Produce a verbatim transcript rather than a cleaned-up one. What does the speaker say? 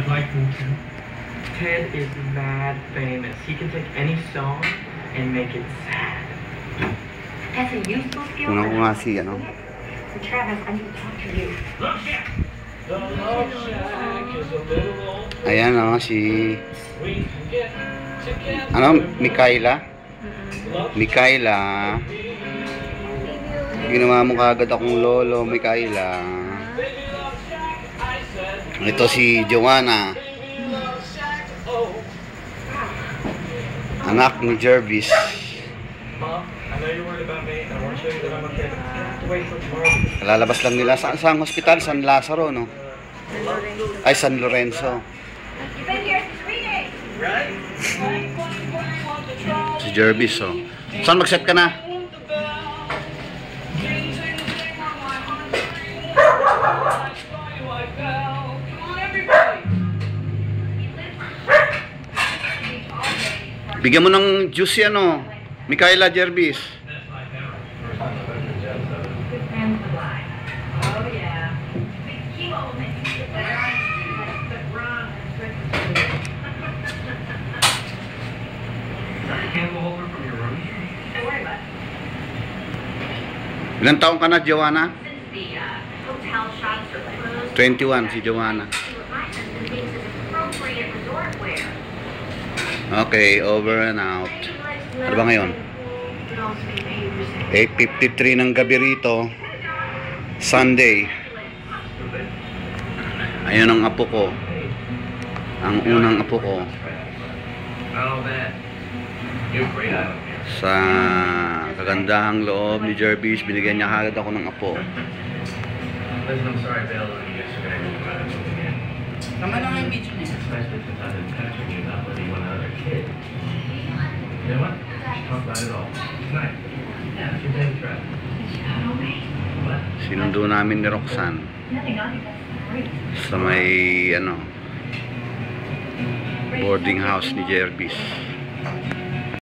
I'd like him to. Ted is mad famous. He can take any song and make it sad. That's a useful skill. Kunan ko nga si ano. Travis, I need to talk to you. Look here. The love shack is a little old. Ayan o, si... We can get together. Ano? Mikaela? Mikaela. Ginawa mo kagad akong lolo, Mikaela. Ito si Joanna. Anak ni Jervis. Mom, I know you're worried about me. I want to show you that I'm okay. I have to wait for tomorrow. Lalabas lang nila sa sa hospital, San Lazaro, no? Ay, San Lorenzo. You've been here for three days. Right? Si Jervis, oh. Saan mag-set ka na? Bigyan mo ng juice yan, oh. Mikaela, Jervis. Ilang taong ka na, Joanna? twenty-one si Joanna. Okay, over and out. Ano ba ngayon? eight fifty-three ng gabi rito. Sunday. Ayun ang apo ko. Ang unang apo ko. Sa kagandahang loob ni Jervis, binigyan niya agad ako ng apo. Listen, I'm sorry, Bill. You guys are going to move out of it again. Tama lang yung video niya. Especially since I've been texting you about letting one other kid. You know what? We should talk about it all. Tonight. Yeah, it's your baby trap. What? Sinundo namin ni Roxanne sa may ano boarding house ni Jervis.